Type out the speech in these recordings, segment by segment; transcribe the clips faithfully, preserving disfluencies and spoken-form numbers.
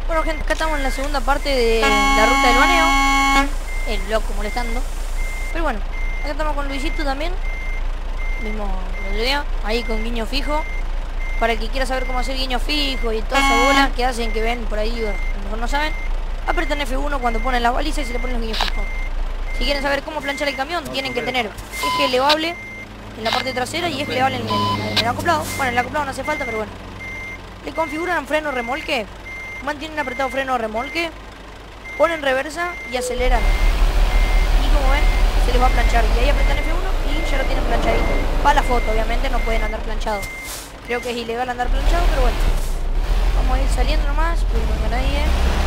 Bueno, gente, acá estamos en la segunda parte de la ruta del baneo. El loco molestando. Pero bueno, acá estamos con Luisito también. Mismo lo día, ahí con guiño fijo. Para el que quiera saber cómo hacer guiño fijo y toda esa bola que hacen, que ven por ahí, a lo mejor no saben. Apretan F uno cuando ponen las balizas y se le ponen los guiños fijos. Si quieren saber cómo planchar el camión, tienen que tener eje elevable en la parte trasera y eje elevable en el, en el acoplado. Bueno, en el acoplado no hace falta, pero bueno. Le configuran freno remolque, mantienen apretado freno remolque, ponen reversa y aceleran. Y como ven, se les va a planchar. Y ahí apretan F uno y ya lo tienen planchadito. Para la foto, obviamente no pueden andar planchados. Creo que es ilegal andar planchado, pero bueno. Vamos a ir saliendo nomás, porque no hay nadie.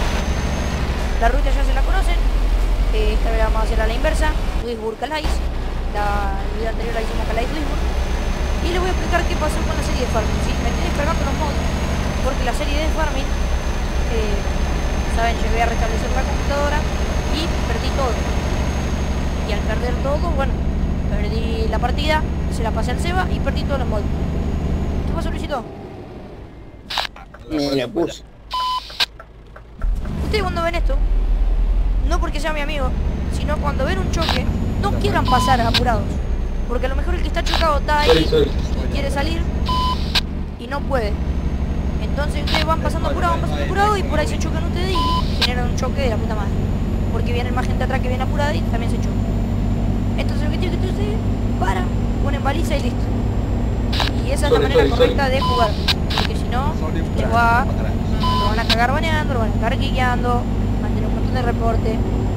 La ruta ya se la conocen. Eh, esta vez vamos a hacer a la inversa. Duisburg Calais. La vida anterior la hicimos Calais Duisburg. Y les voy a explicar qué pasó con la serie de Farming. ¿Sí? Me estoy descargando los mods, porque la serie de Farming, eh, saben, llegué a restablecer la computadora y perdí todo. Y al perder todo, bueno, perdí la partida, se la pasé al Seba y perdí todos los mods. ¿Qué pasó, Luisito? Me la puse. Ustedes cuando ven esto, no porque sea mi amigo, sino cuando ven un choque, no quieran pasar apurados. Porque a lo mejor el que está chocado está ahí y quiere salir y no puede. Entonces ustedes van pasando apurados, van pasando apurados y por ahí se chocan ustedes y generan un choque de la puta madre. Porque viene más gente atrás que viene apurada y también se choca. Entonces lo que tienen que hacer ustedes, paran, ponen baliza y listo. Y esa es la manera correcta de jugar. Porque si no, les va, lo van a cagar baneando, lo van a cagar guiando, van a tener un montón de reporte.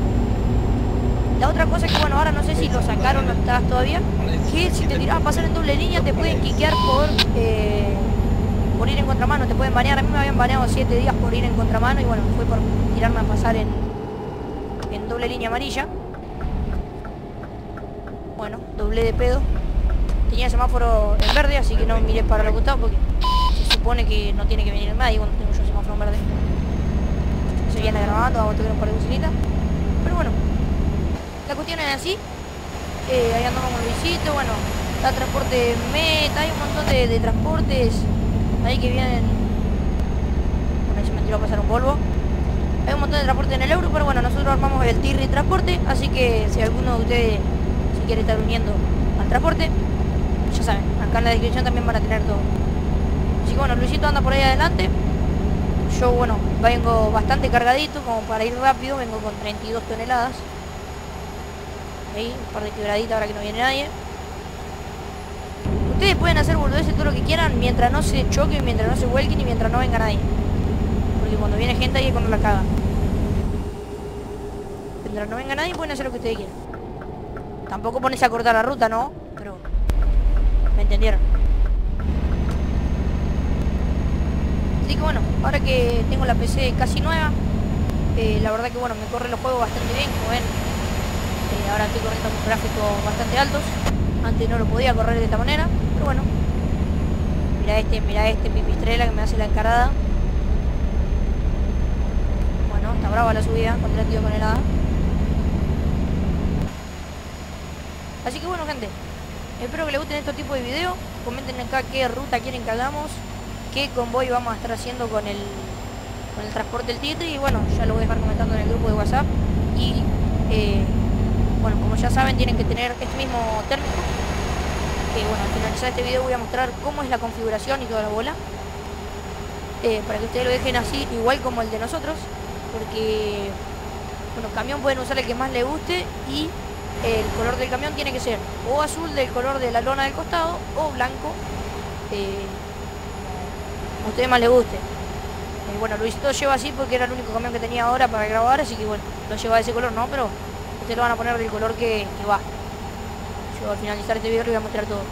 La otra cosa es que, bueno, ahora no sé si lo sacaron o no estás todavía, que si te tiras a pasar en doble línea te pueden quiquear por, eh, por ir en contramano, te pueden banear. A mí me habían baneado siete días por ir en contramano y bueno, fue por tirarme a pasar en, en doble línea amarilla. Bueno, doble de pedo. Tenía semáforo en verde, así que no miré para los costados porque se supone que no tiene que venir nadie cuando tengo yo semáforo en verde. Se viene grabando, vamos a tocar un par de bocinitas. Pero bueno, la cuestión es así. Eh, ahí andamos con Luisito, bueno, está transporte meta, hay un montón de, de transportes ahí que vienen. Bueno, ahí se me tiró a pasar un polvo. Hay un montón de transporte en el euro, pero bueno, nosotros armamos el Tirri transporte, así que si alguno de ustedes se quiere estar uniendo al transporte, ya saben, acá en la descripción también van a tener todo. Así que bueno, Luisito anda por ahí adelante. Yo, bueno, vengo bastante cargadito, como para ir rápido, vengo con treinta y dos toneladas. Ahí, un par de quebraditas ahora que no viene nadie. Ustedes pueden hacer boludeces todo lo que quieran mientras no se choquen, mientras no se vuelquen y mientras no venga nadie. Porque cuando viene gente ahí es cuando la caga. Mientras no venga nadie pueden hacer lo que ustedes quieran. Tampoco pones a cortar la ruta, ¿no? Pero me entendieron. Así que bueno, ahora que tengo la P C casi nueva, eh, la verdad que bueno, me corre los juegos bastante bien, como ven. Eh, ahora estoy corriendo con gráficos bastante altos. Antes no lo podía correr de esta manera, pero bueno. Mira este, mira este pipistrela que me hace la encarada. Bueno, está brava la subida con treinta y dos toneladas. Así que bueno, gente, espero que les gusten estos tipos de videos. Comenten acá qué ruta quieren que hagamos, qué convoy vamos a estar haciendo con el con el transporte del Tirri. Y bueno, ya lo voy a dejar comentando en el grupo de WhatsApp. Y eh, bueno, como ya saben, tienen que tener este mismo térmico. Que bueno, al finalizar este video voy a mostrar cómo es la configuración y toda la bola. Eh, para que ustedes lo dejen así, igual como el de nosotros. Porque, bueno, camión pueden usar el que más les guste. Y el color del camión tiene que ser o azul del color de la lona del costado o blanco, eh, como a ustedes más les guste. Eh, bueno, Luisito lleva así porque era el único camión que tenía ahora para grabar, así que bueno, lo lleva de ese color, ¿no? Pero ustedes lo van a poner del color que, que va. Yo al finalizar este video les voy a mostrar todo.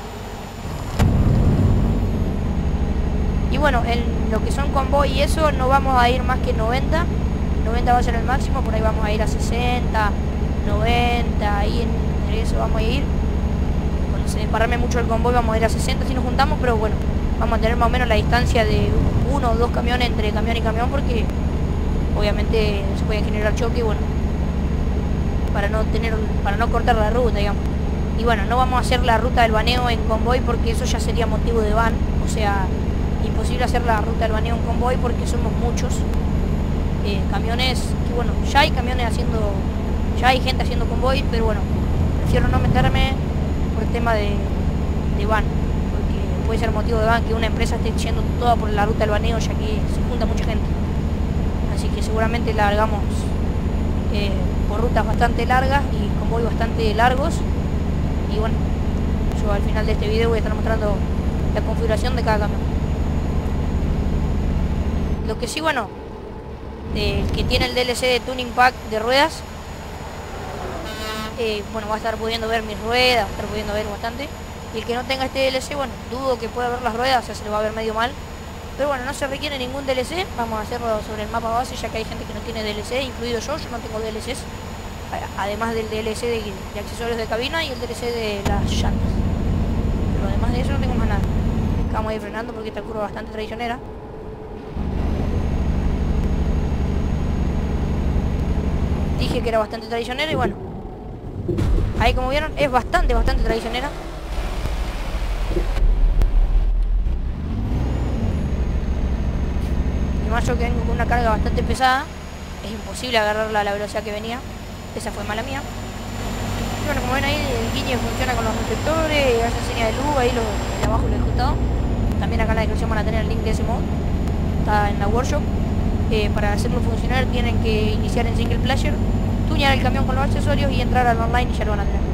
Y bueno, en lo que son convoy y eso no vamos a ir más que noventa. noventa va a ser el máximo, por ahí vamos a ir a sesenta, noventa, ahí en eso vamos a ir. Cuando se desparrame mucho el convoy vamos a ir a sesenta si nos juntamos, pero bueno, vamos a tener más o menos la distancia de uno o dos camiones entre camión y camión, porque obviamente se pueden generar choque, bueno, para no tener, para no cortar la ruta, digamos. Y bueno, no vamos a hacer la ruta del baneo en convoy porque eso ya sería motivo de ban, o sea, imposible hacer la ruta del baneo en convoy porque somos muchos. eh, camiones, que bueno, ya hay camiones haciendo, ya hay gente haciendo convoy, pero bueno, prefiero no meterme por el tema de, de van, porque puede ser motivo de van que una empresa esté yendo toda por la ruta del baneo, ya que se junta mucha gente. Así que seguramente la largamos eh, por rutas bastante largas y convoy bastante largos. Y bueno, yo al final de este video voy a estar mostrando la configuración de cada camión. Lo que sí, bueno, el que tiene el D L C de Tuning Pack de ruedas, eh, bueno, va a estar pudiendo ver mis ruedas, va a estar pudiendo ver bastante. Y el que no tenga este D L C, bueno, dudo que pueda ver las ruedas, o sea, se le va a ver medio mal. Pero bueno, no se requiere ningún D L C, vamos a hacerlo sobre el mapa base, ya que hay gente que no tiene D L C, incluido yo, yo no tengo D L Cs. Además del D L C de, de accesorios de cabina y el D L C de las llantas. Pero además de eso no tengo más nada. Acá vamos a ir frenando porque esta curva es bastante traicionera. Dije que era bastante traicionera y bueno, ahí como vieron es bastante, bastante traicionera. Y más yo que vengo con una carga bastante pesada, es imposible agarrarla a la velocidad que venía. Esa fue mala mía. Y bueno, como ven ahí, el guiño funciona con los reflectores, hace señal de luz, ahí lo de abajo lo he ejecutado. También acá en la descripción van a tener el link de ese mod. Está en la workshop. Eh, para hacerlo funcionar tienen que iniciar en single player, tunear el camión con los accesorios y entrar al online y ya lo van a tener.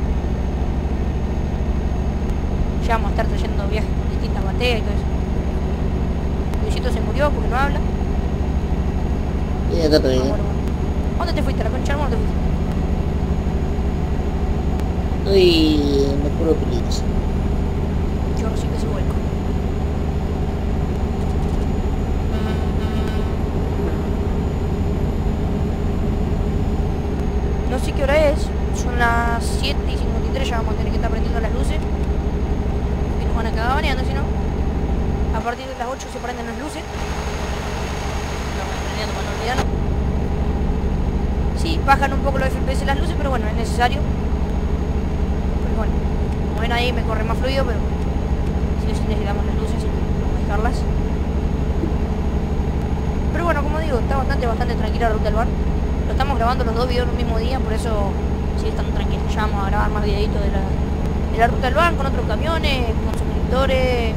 Ya vamos a estar trayendo viajes con distintas baterías y todo eso. Luisito se murió porque no habla. Y acá todavía. Ah, bueno, bueno. ¿Dónde te fuiste? ¿A la concha del mono te fuiste? Estoy en el puro peligro. Yo no sé que se vuelco. No sé qué hora es. Son las siete y cincuenta y tres, ya vamos a tener que estar prendiendo las luces. Que nos van a cagar baneando, si no. A partir de las ocho se prenden las luces. Lo vamos prendiendo para no olvidarnos. Sí, bajan un poco los F P S las luces, pero bueno, es necesario. Pero bueno, como ven ahí me corre más fluido, pero sí o sí necesitamos las luces y vamos a dejarlas. Pero bueno, como digo, está bastante, bastante tranquila la ruta del bar. Lo estamos grabando los dos videos el mismo día, por eso sigue estando tranquilo. Ya vamos a grabar más videitos de la, de la ruta del bar con otros camiones, con suscriptores,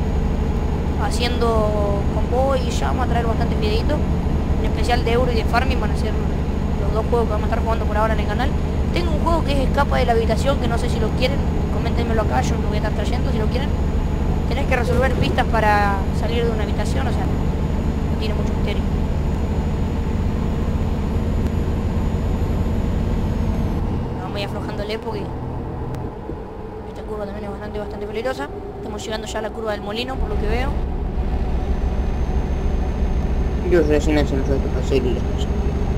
haciendo convoy, y ya vamos a traer bastantes videitos. En especial de Euro y de Farming van a ser los dos juegos que vamos a estar jugando por ahora en el canal. Tengo un juego que es Escapa de la Habitación, que no sé si lo quieren, coméntenmelo acá, yo lo voy a estar trayendo si lo quieren. Tenés que resolver pistas para salir de una habitación, o sea, no tiene mucho misterio. Vamos a ir aflojándole porque esta curva también es bastante, bastante peligrosa. Estamos llegando ya a la curva del molino, por lo que veo. Yo recién hace nosotros para seguir las cosas.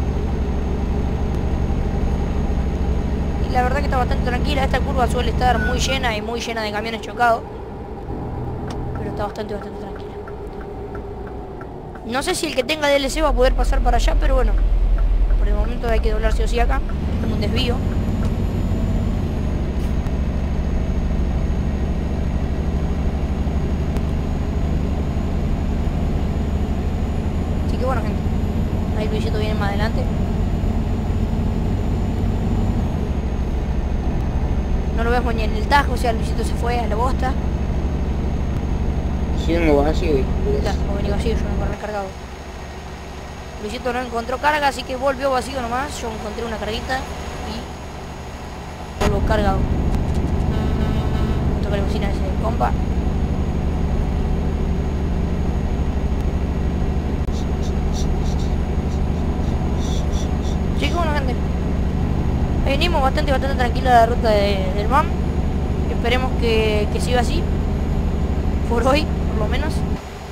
Y la verdad que está bastante tranquila. Esta curva suele estar muy llena y muy llena de camiones chocados. Pero está bastante, bastante tranquila. No sé si el que tenga D L C va a poder pasar para allá, pero bueno. Por el momento hay que doblar sí o sí acá. Es como un desvío. Así que bueno, gente. Ahí Luisito viene más adelante. No lo vemos ni en el tajo, o sea, Luisito se fue a la bosta. Si vengo vacío y... Ya, no venía vacío, yo vengo recargado. Luisito no encontró carga, así que volvió vacío nomás. Yo encontré una carguita y vuelvo cargado. Toca la bocina de ese compa. Sí, que bueno, gente. Venimos bastante, bastante tranquila la ruta de, del M A M. Esperemos que, que siga así. Por hoy, por lo menos.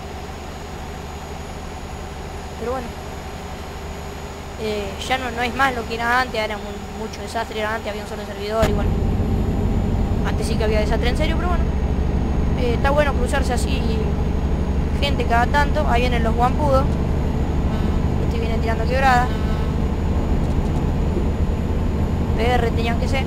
Pero bueno. Eh, ya no, no es más lo que era antes, era muy, mucho desastre, era antes había un solo servidor y bueno. Antes sí que había desastre en serio, pero bueno. Eh, está bueno cruzarse así gente cada tanto. Ahí vienen los guampudos. Este viene tirando quebrada. P R tenían que ser.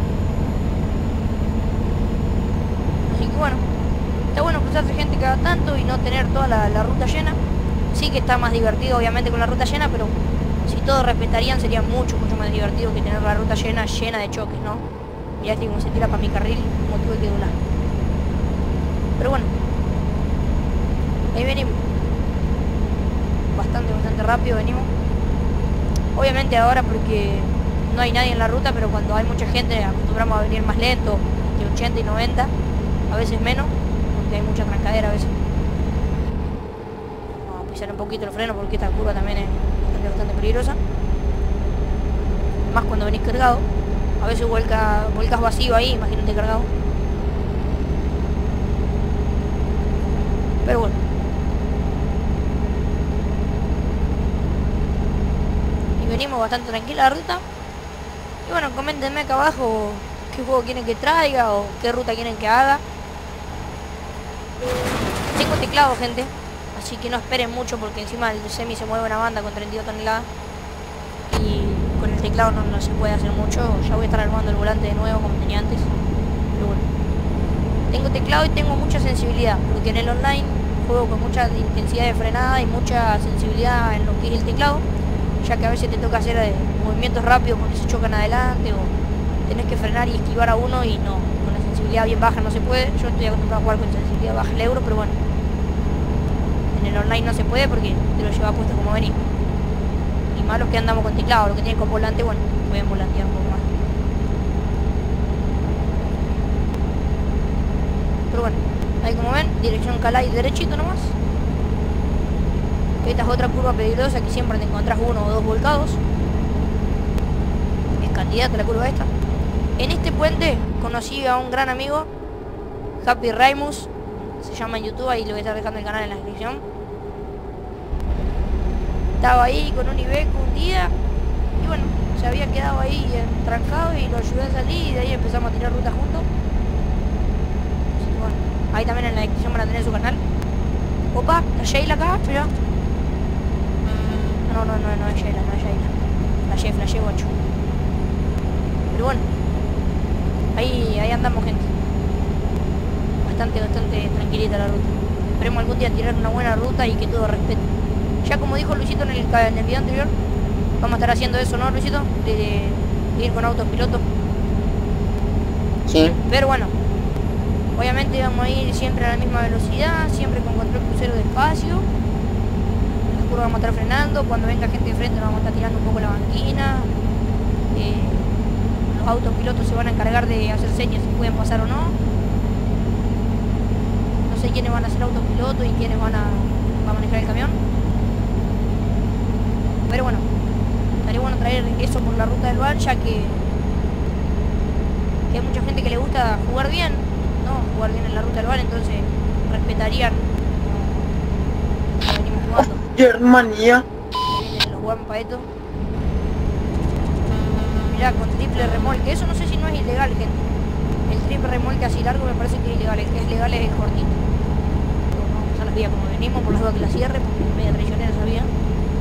Así que bueno, está bueno cruzarse gente cada tanto y no tener toda la, la ruta llena. Sí que está más divertido obviamente con la ruta llena, pero si todos respetarían sería mucho, mucho más divertido que tener la ruta llena, llena de choques, ¿no? Mirá este como se tira para mi carril, como tuve que doblar. Pero bueno, ahí venimos. Bastante, bastante rápido venimos. Obviamente ahora porque no hay nadie en la ruta, pero cuando hay mucha gente acostumbramos a venir más lento, de ochenta y noventa, a veces menos, porque hay mucha trancadera a veces. Vamos a pisar un poquito el freno porque esta curva también es bastante, bastante peligrosa. Más cuando venís cargado. A veces vuelca, vuelcas vacío ahí, imagínate cargado. Pero bueno. Y venimos bastante tranquila la ruta. Y bueno, coméntenme acá abajo qué juego quieren que traiga o qué ruta quieren que haga. Tengo teclado, gente, así que no esperen mucho porque encima el semi se mueve una banda con treinta y dos toneladas. Y con el teclado no, no se puede hacer mucho. Ya voy a estar armando el volante de nuevo como tenía antes. Pero bueno. Tengo teclado y tengo mucha sensibilidad, porque en el online juego con mucha intensidad de frenada y mucha sensibilidad en lo que es el teclado, ya que a veces te toca hacer eh, movimientos rápidos porque se chocan adelante o tenés que frenar y esquivar a uno y no, con la sensibilidad bien baja no se puede. Yo estoy acostumbrado a jugar con sensibilidad baja el euro, pero bueno, en el online no se puede porque te lo lleva puesto como venís. Y más los que andamos con teclado, los que tienen con volante, bueno, pueden volantear un poco más. Pero bueno, ahí como ven, dirección Calais derechito nomás. Esta es otra curva peligrosa que siempre te encontrás uno o dos volcados. Es candidata la curva esta. En este puente conocí a un gran amigo, Happy Raimus, se llama en YouTube, ahí le voy a estar dejando el canal en la descripción. Estaba ahí con un Iveco un día y bueno, se había quedado ahí trancado y lo ayudé a salir y de ahí empezamos a tirar rutas juntos. Así que bueno, ahí también en la descripción van a tener su canal. Opa, la Sheila acá, mira. No, no, no, no es Sheila, no es Sheila. La She, la She ocho. Pero bueno, ahí, ahí andamos, gente. Bastante, bastante tranquilita la ruta. Esperemos algún día tirar una buena ruta y que todo respete. Ya como dijo Luisito en el, en el video anterior, vamos a estar haciendo eso, ¿no, Luisito? De, de, de ir con autos pilotos. Sí. Pero bueno, obviamente vamos a ir siempre a la misma velocidad, siempre con control crucero despacio. En la curva vamos a estar frenando, cuando venga gente de frente nos vamos a estar tirando un poco la banquina. Eh, los autos pilotos se van a encargar de hacer señas si pueden pasar o no. No sé quiénes van a ser autopilotos y quiénes van a, van a manejar el camión. Pero bueno, estaría bueno traer eso por la ruta del Val, ya que, que hay mucha gente que le gusta jugar bien, ¿no? Jugar bien en la ruta del Val, entonces respetarían lo que venimos jugando. Germania. Vienen los Juan Paeto. Mirá, con triple remolque, eso no sé si no es ilegal, gente. El triple remolque así largo me parece que es ilegal, el que es legal es el cortito. Vamos a pasar las vías como venimos, por las dudas que la cierre, porque es media traicionera esa vía.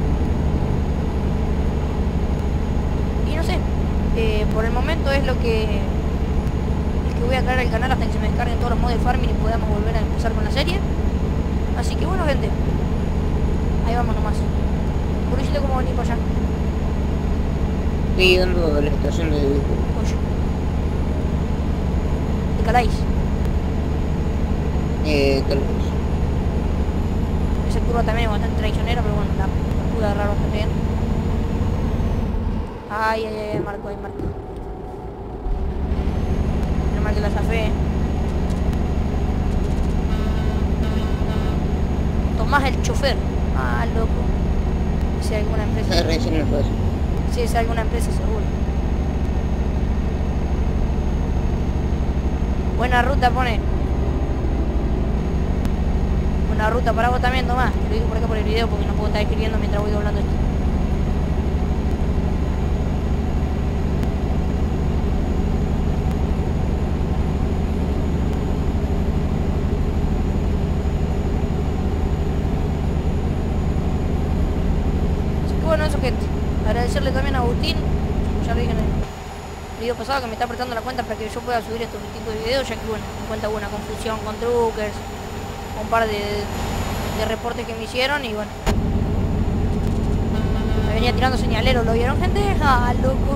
No sé, eh, por el momento es lo que es que voy a traer al canal hasta que se me descarguen todos los mods de farming y podamos volver a empezar con la serie. Así que bueno, gente, ahí vamos nomás. Curiosidad, ¿cómo venís para allá? Estoy llegando a la estación de Iveco. Oye, de Calais. Eh, tal vez. Esa curva también es bastante traicionera, pero bueno, la, la pude agarrar bastante bien. Ay, ay, ay, Marco, ay, Marco. No mal que la zafé. Tomás el chofer. Ah, loco. Si hay alguna empresa. Esa recién no fue así. Si es alguna empresa, seguro. Buena ruta, pone. Buena ruta para vos también, Tomás. Te lo digo por acá por el video porque no puedo estar escribiendo mientras voy doblando esto. Bueno, eso, gente, agradecerle también a Agustín, ya lo dije en el video pasado, que me está prestando la cuenta para que yo pueda subir estos tipos de videos, ya que bueno, en cuenta hubo una confusión con truckers, un par de, de reportes que me hicieron y bueno, venía tirando señaleros, ¿lo vieron, gente? ¡Ah, loco!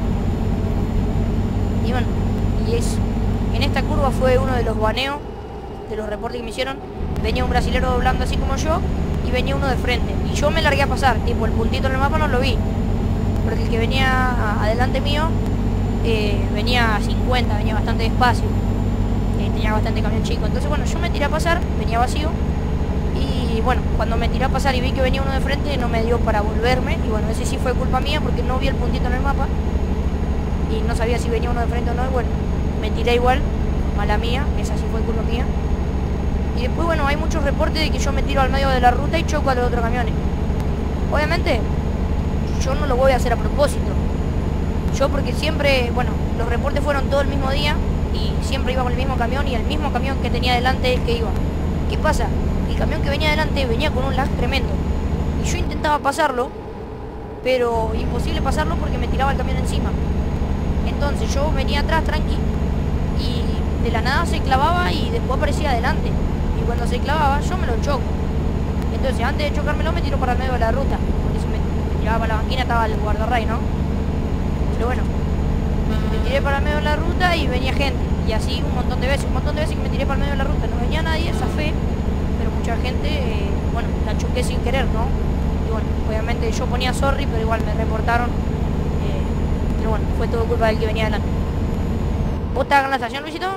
Y bueno, y es... En esta curva fue uno de los baneos, de los reportes que me hicieron. Venía un brasilero doblando así como yo, y venía uno de frente. Y yo me largué a pasar, tipo, el puntito en el mapa no lo vi. Porque el que venía adelante mío, eh, venía a cincuenta, venía bastante despacio. Eh, tenía bastante camión chico. Entonces, bueno, yo me tiré a pasar, venía vacío. Y bueno, cuando me tiré a pasar y vi que venía uno de frente, no me dio para volverme. Y bueno, ese sí fue culpa mía porque no vi el puntito en el mapa. Y no sabía si venía uno de frente o no. Y bueno, me tiré igual, mala mía, esa sí fue culpa mía. Y después, bueno, hay muchos reportes de que yo me tiro al medio de la ruta y choco a los otros camiones. Obviamente, yo no lo voy a hacer a propósito. Yo porque siempre, bueno, los reportes fueron todo el mismo día y siempre iba con el mismo camión y el mismo camión que tenía delante es el que iba. ¿Qué pasa? El camión que venía adelante venía con un lag tremendo. Y yo intentaba pasarlo, pero imposible pasarlo porque me tiraba el camión encima. Entonces yo venía atrás tranqui y de la nada se clavaba y después aparecía adelante. Y cuando se clavaba yo me lo choco. Entonces antes de chocármelo me tiro para el medio de la ruta. Porque si me, me tiraba para la banquina estaba el guardarray, ¿no? Pero bueno, me tiré para el medio de la ruta y venía gente. Y así un montón de veces, un montón de veces que me tiré para el medio de la ruta. No venía nadie, zafé. Pero mucha gente, eh, bueno, la choqué sin querer, ¿no? Y bueno, obviamente yo ponía sorry, pero igual me reportaron. Eh, pero bueno, fue todo culpa del que venía adelante. ¿Vos estás en la estación, Luisito?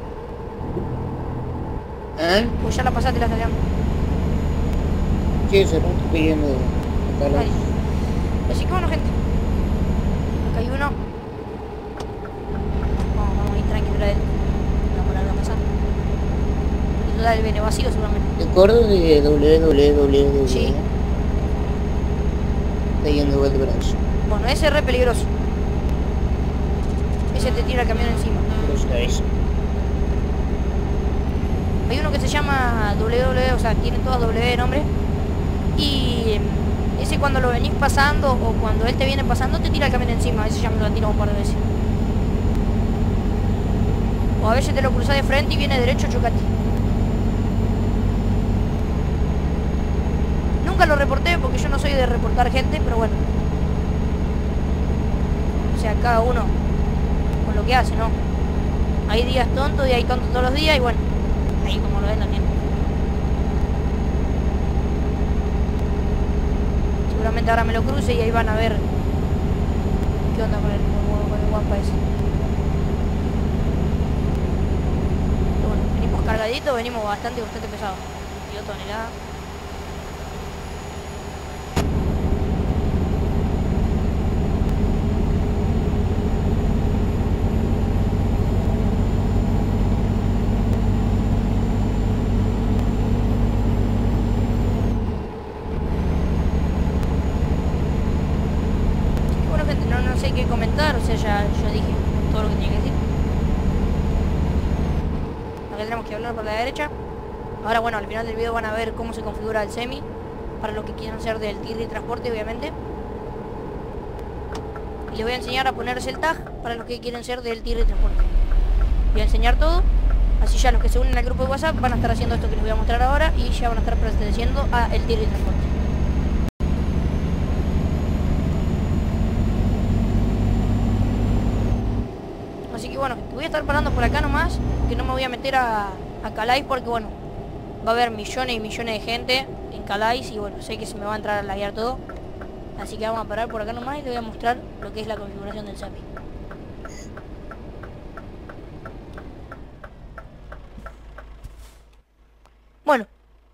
¿Eh? Pues ya la pasaste la estación. Sí, se rato pidiendo acá Ahí. Así que bueno, gente. Acá hay uno. Vamos, vamos a ir tranquilo a él. Vamos a ver qué va a pasar. Y total, viene vacío seguramente. ¿Te acuerdas de doble u doble u doble u doble u? Sí. Está yendo igual de brazo. Bueno, ese es re peligroso. Ese te tira el camión encima. Pero sabes. Hay uno que se llama doble u doble u, o sea, tiene todas W de nombre. Y ese cuando lo venís pasando o cuando él te viene pasando te tira el camión encima. Ese ya me lo han tirado un par de veces. O a veces te lo cruzás de frente y viene derecho, chocate. Nunca lo reporté porque yo no soy de reportar gente, pero bueno. O sea, cada uno con lo que hace, ¿no? Hay días tontos y hay tontos todos los días y bueno, ahí como lo ven también. Seguramente ahora me lo cruce y ahí van a ver qué onda con el, con el guampa ese. Pero bueno, venimos cargaditos, venimos bastante, bastante pesados. veintidós toneladas. Que comentar, o sea, ya yo dije todo lo que tenía que decir. Acá tenemos que hablar por la derecha. Ahora bueno, al final del video van a ver cómo se configura el semi para los que quieran ser del tier de transporte, obviamente. Y les voy a enseñar a ponerse el tag para los que quieren ser del tier de transporte. Voy a enseñar todo, así ya los que se unen al grupo de WhatsApp van a estar haciendo esto que les voy a mostrar ahora y ya van a estar perteneciendo a el tier de transporte. Así que bueno, voy a estar parando por acá nomás, que no me voy a meter a, a Calais porque bueno, va a haber millones y millones de gente en Calais y bueno, sé que se me va a entrar a laguear todo. Así que vamos a parar por acá nomás y les voy a mostrar lo que es la configuración del S A P I. Bueno,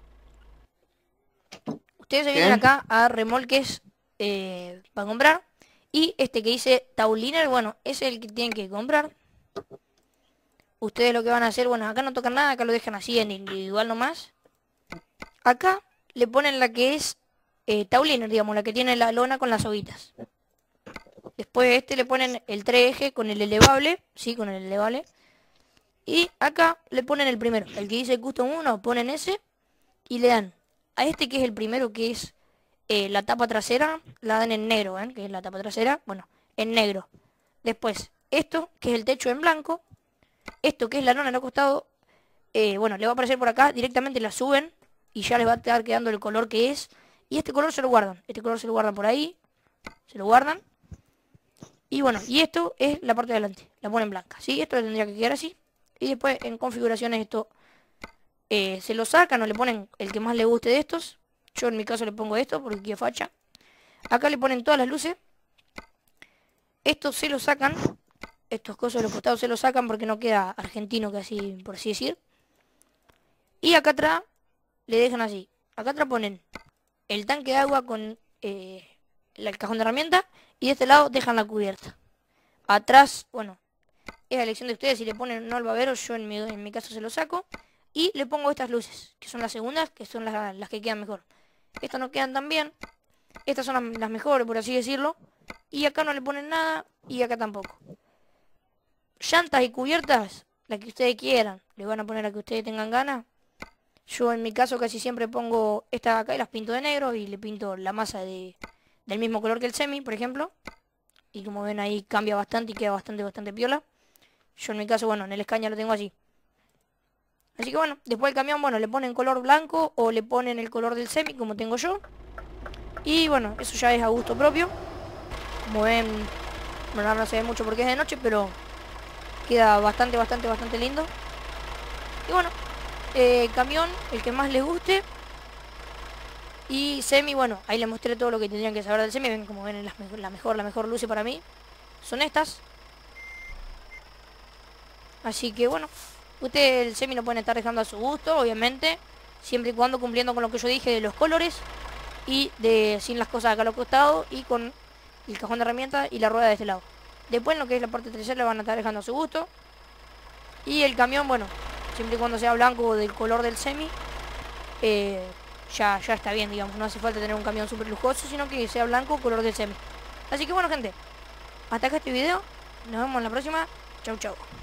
ustedes se vienen acá a remolques eh, para comprar. Y este que dice Tauliner, bueno, ese es el que tienen que comprar. Ustedes lo que van a hacer, bueno, acá no tocan nada, acá lo dejan así en individual nomás. Acá le ponen la que es eh, Tauliner, digamos, la que tiene la lona con las hoguitas. Después de este le ponen el tres eje con el elevable, sí, con el elevable. Y acá le ponen el primero, el que dice Custom uno, ponen ese. Y le dan a este que es el primero, que es eh, la tapa trasera, la dan en negro, ¿eh? Que es la tapa trasera, bueno, en negro. Después, esto, que es el techo en blanco. Esto, que es la lona en el costado, eh, bueno, le va a aparecer por acá, directamente la suben. Y ya les va a estar quedando el color que es. Y este color se lo guardan, este color se lo guardan por ahí. se lo guardan. Y bueno, y esto es la parte de adelante, la ponen blanca, ¿sí? Esto le tendría que quedar así. Y después en configuraciones esto eh, se lo sacan o le ponen el que más le guste de estos. Yo en mi caso le pongo esto porque quiero facha. Acá le ponen todas las luces. Estos se lo sacan. Estos cosas de los costados se lo sacan porque no queda argentino, que así, por así decir. Y acá atrás le dejan así. Acá atrás ponen el tanque de agua con eh, el cajón de herramientas. Y de este lado dejan la cubierta. Atrás, bueno, es la elección de ustedes si le ponen no al babero. Yo en mi, en mi caso se lo saco. Y le pongo estas luces, que son las segundas, que son las, las que quedan mejor. Estas no quedan tan bien. Estas son las, las mejores, por así decirlo. Y acá no le ponen nada. Y acá tampoco. Llantas y cubiertas, la que ustedes quieran. Le van a poner a que ustedes tengan ganas. Yo en mi caso casi siempre pongo estas acá y las pinto de negro. Y le pinto la masa de, del mismo color que el semi, por ejemplo. Y como ven ahí cambia bastante y queda bastante, bastante piola. Yo en mi caso, bueno, en el Scania lo tengo así. Así que bueno, después el camión, bueno, le ponen color blanco o le ponen el color del semi, como tengo yo. Y bueno, eso ya es a gusto propio. Como ven, bueno, no se ve mucho porque es de noche, pero queda bastante, bastante, bastante lindo. Y bueno, eh, camión, el que más les guste. Y semi, bueno, ahí les mostré todo lo que tendrían que saber del semi. Ven, como ven, la mejor, la mejor, la mejor luce para mí son estas. Así que bueno, ustedes el semi lo pueden estar dejando a su gusto, obviamente, siempre y cuando cumpliendo con lo que yo dije de los colores y de sin las cosas acá a los costados y con el cajón de herramientas y la rueda de este lado. Después en lo que es la parte trasera lo van a estar dejando a su gusto. Y el camión, bueno, siempre y cuando sea blanco o del color del semi, eh, ya, ya está bien, digamos. No hace falta tener un camión súper lujoso, sino que sea blanco o color del semi. Así que bueno, gente, hasta acá este video. Nos vemos en la próxima. Chau, chau.